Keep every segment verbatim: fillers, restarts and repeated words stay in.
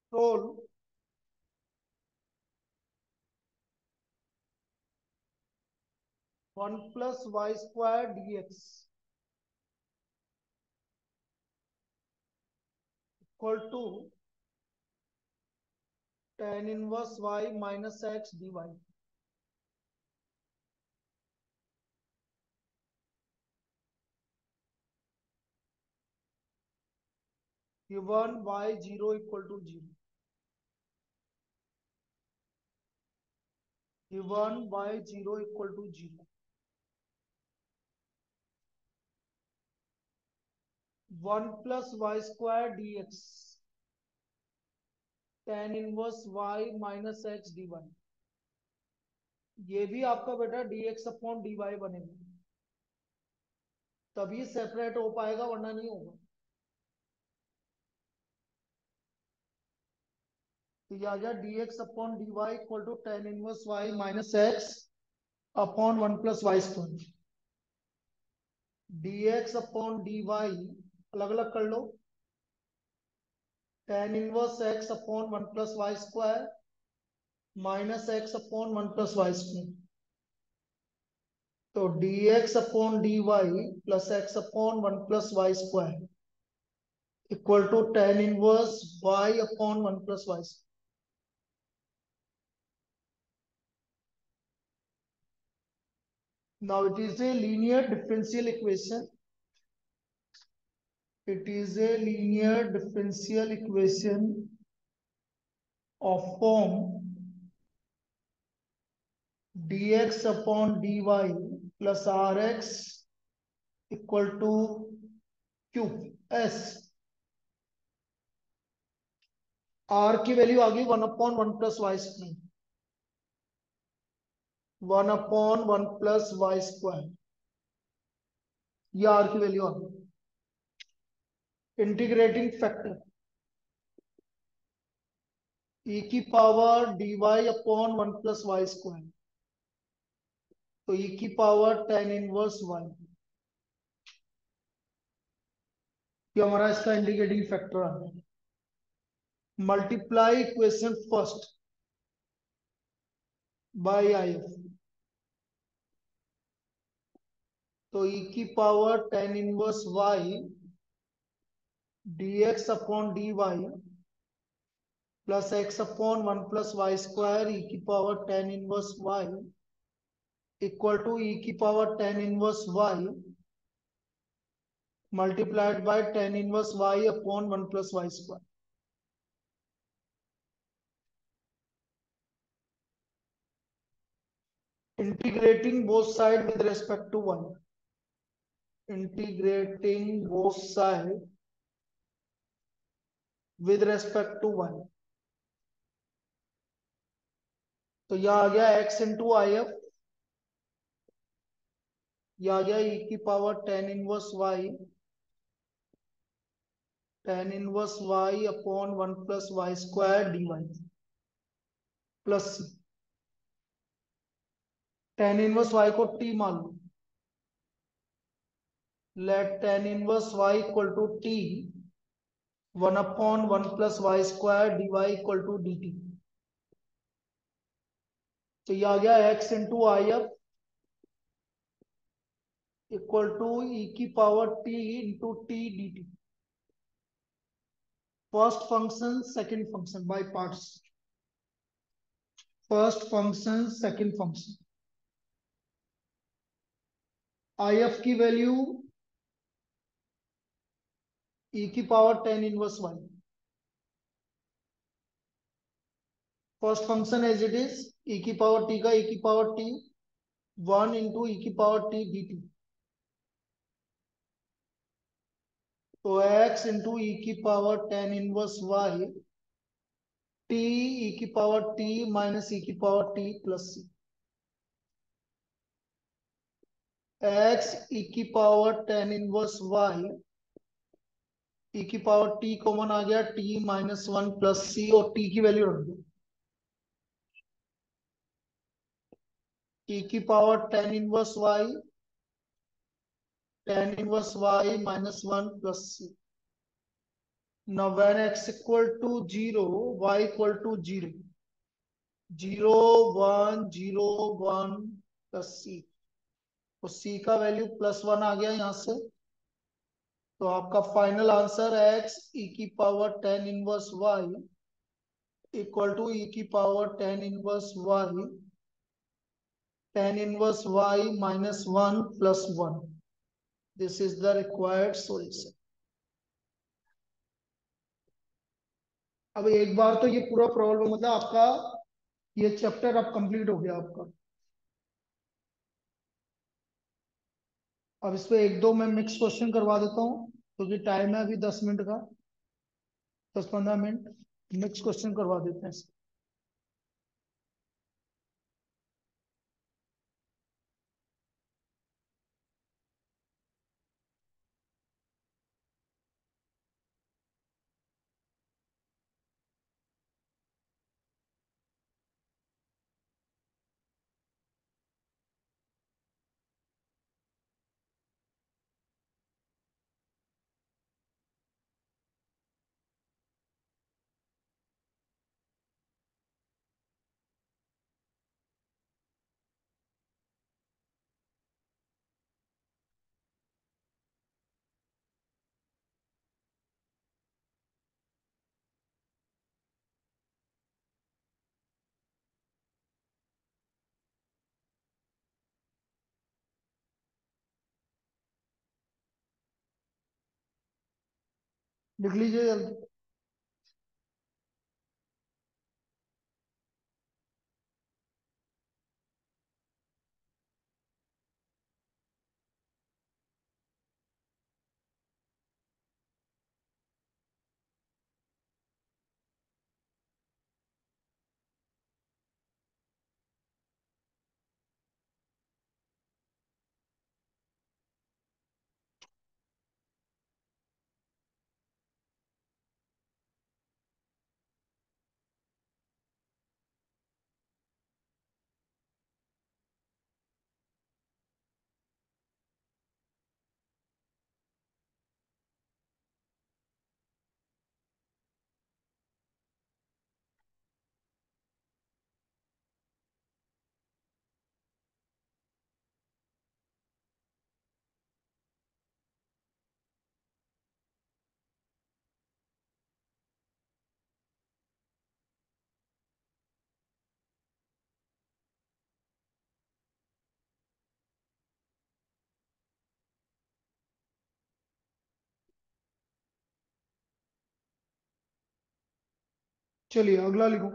solve one plus y square dx equal to tan inverse y minus x dy. Given y zero equal to zero. Given y zero equal to zero. one plus y square dx tan inverse y minus x D Y, ये भी आपका बेटा dx upon dy बनेगा, तभी separate हो पाएगा वरना नहीं होगा। तो ये आ गया dx upon dy equal to tan inverse y minus X upon one plus Y square. dx upon dy अलग अलग कर लो, tan inverse x upon one plus Y square minus X upon one plus Y square. तो dx upon dy plus X upon one plus Y square equal to tan inverse y upon one plus Y square. Now it is a linear differential equation. It is a linear differential equation of form dx upon dy plus rx equal to q s। r की value आ गई one upon one plus Y square, one upon one plus Y square, ये r की value आ गई। Integrating factor e की power dy upon one plus Y square, तो e की पावर tan इनवर्स y, ये हमारा इसका इंडिकेटिंग फैक्टर आ गया। Multiply equation first by I F, तो e की power tan inverse y dx upon dy plus x upon one plus Y square e की power tan inverse y equal to e की power tan inverse y multiplied by tan inverse y upon one plus Y square. Integrating both side with respect to y, integrating both side with respect to y, तो यह आ गया x into I F, यह आ गया e की power tan inverse y, tan inverse y upon one plus Y square d y plus tan inverse y को t मान लो, let tan inverse y equal टू t one upon one plus Y square d y equal to d t. तो यह आ गया x into I F equal to e की power t into t d t. First function second function by parts, first function second function. I F की value e की power tan inverse y, first function as it is e की power t का e की power t one into e की power t d t. तो x into e की power tan inverse y t e की power t minus e की power t plus c, x e की power tan inverse y e की power t common आ गया t minus one plus c, और t की value रख दो, e की power tan inverse y tan inverse y minus one plus c, now when x equal to zero, y equal to zero, zero one zero one plus सी, तो सी का value plus one आ गया यहां से। तो आपका फाइनल आंसर एक्स ई की power tan inverse y equal to e की power tan inverse y, tan inverse y minus one plus one. This is the required solution. अब एक बार तो ये पूरा प्रॉब्लम मतलब आपका ये चैप्टर अब कंप्लीट हो गया आपका। अब इस पे एक दो मैं मिक्स क्वेश्चन करवा देता हूँ क्योंकि तो टाइम है अभी दस मिनट का, दस पंद्रह मिनट मिक्स क्वेश्चन करवा देते हैं। लिख लीजिए जल्दी। चलिए अगला लिखो।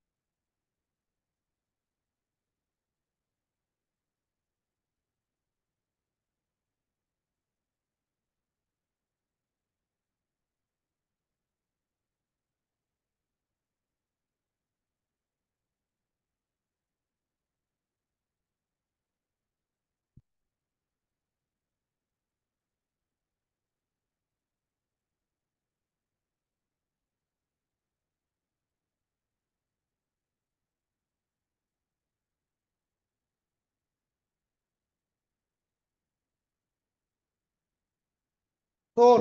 Solve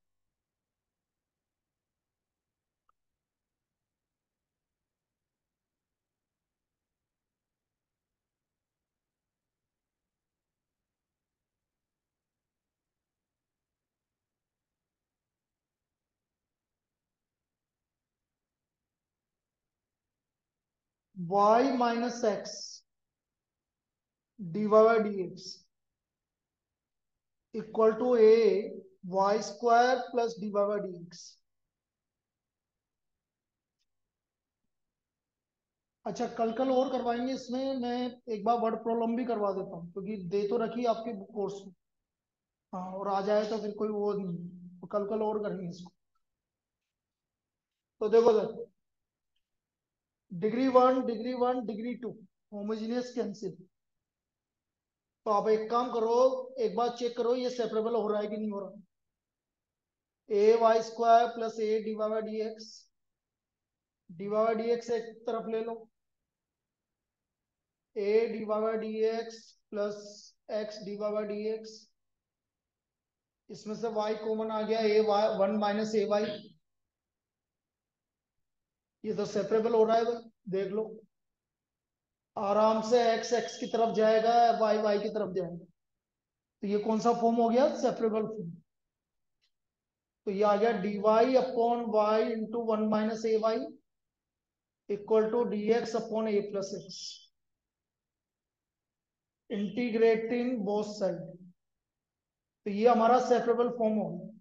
y minus x D y by d x equal to a y square plus d y by d x. अच्छा कल कल और करवाएंगे इसमें, मैं एक बार वर्ड प्रॉब्लम भी करवा देता हूँ क्योंकि दे तो रखी है आपके कोर्स में। हाँ और आ जाए तो फिर कोई वो नहीं, तो कल कल और करेंगे इसको। तो देखो sir, degree one degree one degree two homogeneous cancel. तो आप एक काम करो, एक बार चेक करो ये सेपरेबल हो रहा है कि नहीं हो रहा। A y square plus a d y by d x, D y by d x एक तरफ ले लो, a d y by d x plus x D y by d x. इसमें से y कॉमन आ गया, a y one minus a y, ये तो सेपरेबल हो रहा है भाई, देख लो आराम से। एक्स एक्स की तरफ जाएगा, वाई वाई की तरफ जाएगा। तो ये कौन सा फॉर्म हो गया? Separable form. तो ये आ गया d y upon y into one minus a y equal to d x upon a plus x, integrating both side. तो ये हमारा सेपरेबल फॉर्म हो गया।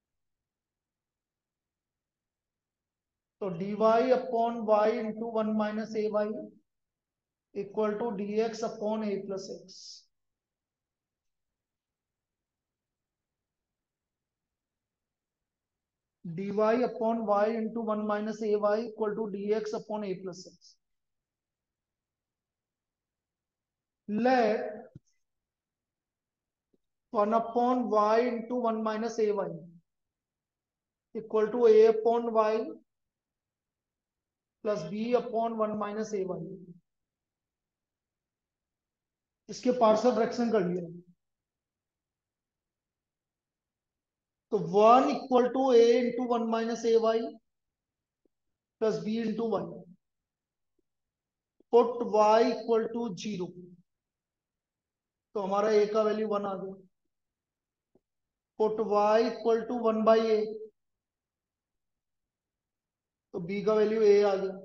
तो d y upon y into one minus a y equal to d x upon a plus x. D y upon y into one minus a y equal to d x upon a plus x. Let one upon y into one minus a y equal to a upon y plus b upon one minus a y. इसके partial fraction कर लिया। तो one equal to a into one minus a y plus b into y. Put y equal to zero. तो हमारा a का value one आ गया। Put y equal to one by a. तो बी का वैल्यू ए आ गया।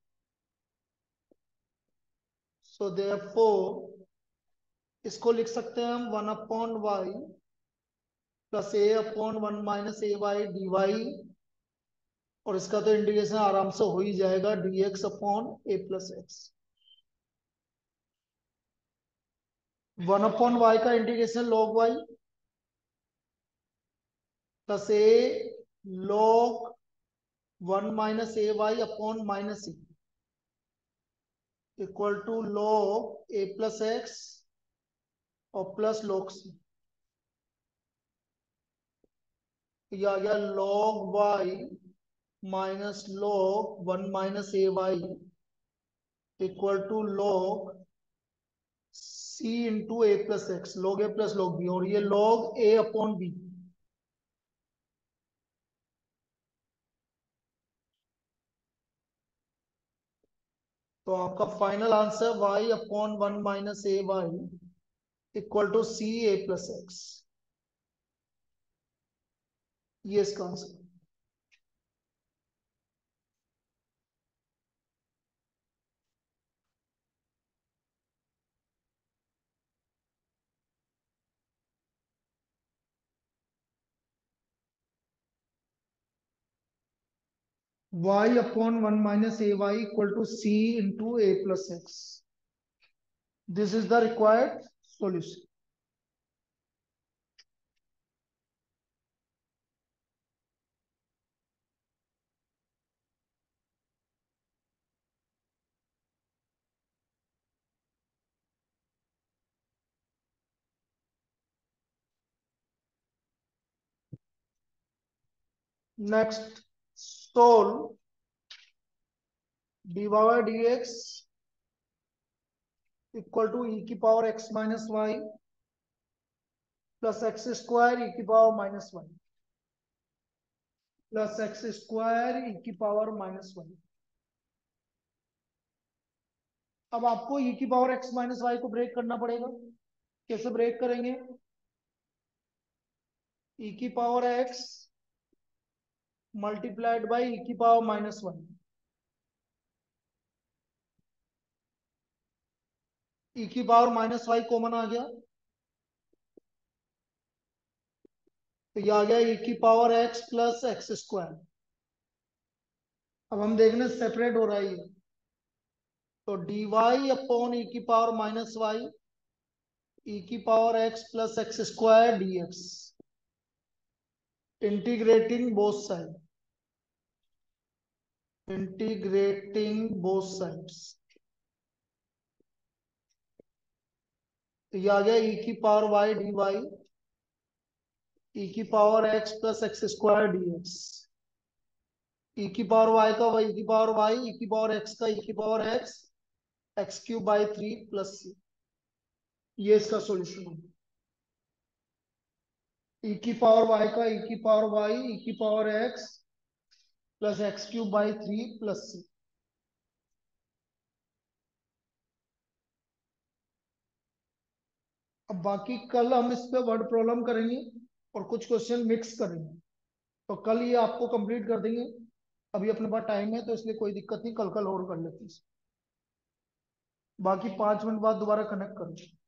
सो देयरफॉर इसको लिख सकते हैं हम one upon y plus a upon one minus a y d y, और इसका तो इंटीग्रेशन आराम से हो ही जाएगा, d x upon a plus x. One upon y का integration log y plus a log one minus a y upon minus a equal to log a plus x और प्लस लॉग सी। ये आ गया log y minus log one minus a y equal to log c into a plus x, log a plus log b, और ये log a upon b. तो आपका final answer y upon one minus a y equal to c a plus x, ये इसका answer. y upon one minus ay equal to c into a plus x. This is the required solution. Next, solve dy by dx equal to e की power x minus y plus x square e की power minus y plus x square e की power minus y। अब आपको e की power x minus y को break करना पड़ेगा। कैसे ब्रेक करेंगे? e की power x multiplied by e की पावर माइनस वन। e की पावर माइनस वाई कॉमन आ गया, तो ये आ गया e की power x plus x square. अब हम देखने सेपरेट हो रहा है ये, तो डी वाई अपॉन ई की पावर माइनस वाई ई की power x plus x square d x, integrating both side, integrating both sides. तो ये आ गया e की power y d y e की power x plus x square d x, e की power y का y की पावर y ई की पावर x का ई की power x x cube by three plus c. ये इसका सॉल्यूशन है। ई की पावर y का ई की पावर y ई की power x plus x cube by three plus c. अब बाकी कल हम इस पे वर्ड प्रॉब्लम करेंगे और कुछ क्वेश्चन मिक्स करेंगे, तो कल ये आपको कंप्लीट कर देंगे। अभी अपने पास टाइम है तो इसलिए कोई दिक्कत नहीं, कल कल और कर लेते हैं। बाकी पांच मिनट बाद दोबारा कनेक्ट करो।